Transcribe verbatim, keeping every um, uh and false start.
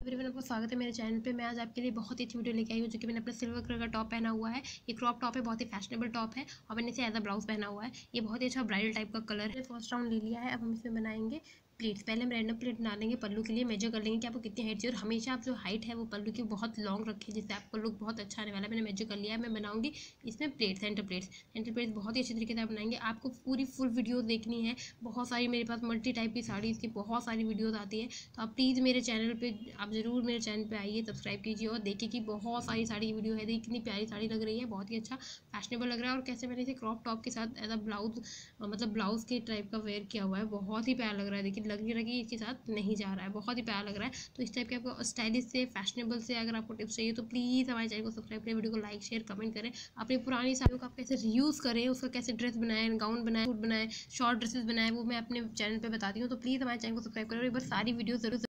Everyone, आपका स्वागत है मेरे चैनल पे। मैं आज आपके लिए बहुत ही अच्छी वीडियो लेके आई हूँ, जो कि मैंने अपना सिल्वर कलर का टॉप पहना हुआ है। ये क्रॉप टॉप है, बहुत ही फैशनेबल टॉप है और मैंने इसे एज अ ब्लाउज पहना हुआ है। ये बहुत ही अच्छा ब्राइडल टाइप का कलर है। फर्स्ट राउंड ले लिया है। अब हम इसमें बनाएंगे प्लेट्स। पहले हम रैंडम प्लेट बना लेंगे। पल्लू के लिए मेजर कर लेंगे कि आपको कितनी हाइट चाहिए, और हमेशा आप जो हाइट है वो पल्लू की बहुत लॉन्ग रखें, जिससे आपका लुक बहुत अच्छा आने वाला है। मैंने मेजर कर लिया है। मैं बनाऊंगी इसमें plate, centre plates. Centre plates बहुत ही अच्छे तरीके से आप बनाएंगे। आपको पूरी फुल वीडियो देखनी है। बहुत सारी मेरे पास मल्टी टाइप की साड़ीज़ की बहुत सारी वीडियोज़ आती है, तो आप प्लीज़ मेरे चैनल पे आप ज़रूर मेरे चैनल पे आइए, सब्सक्राइब कीजिए और देखिए कि बहुत सारी साड़ी की वीडियो है। देखिए कितनी प्यारी साड़ी लग रही है, बहुत ही अच्छा फैशनेबल लग रहा है। और कैसे मैंने इसे क्रॉप टॉप के साथ एज अ ब्लाउज, मतलब ब्लाउज के टाइप का वेयर किया हुआ है, बहुत ही प्यारा लग रहा है। देखिए लग नहीं रहा कि इसके साथ नहीं जा रहा है, बहुत ही प्यारा लग रहा है। तो इस टाइप के आपको स्टाइलिश से, फैशनेबल से अगर आपको टिप्स चाहिए तो प्लीज़ हमारे चैनल को सब्सक्राइब करें, वीडियो को लाइक शेयर कमेंट करें। अपनी पुरानी साड़ियों को आप कैसे रीयूज़ करें, उसका कैसे ड्रेस बनाएं, गाउन बनाएं, सूट बनाएं, शॉर्ट ड्रेसेस बनाएं, वो मैं अपने चैनल पे बताती हूँ। तो प्लीज़ हमारे चैनल को सब्सक्राइब करें और एक बार सारी वीडियो जरूर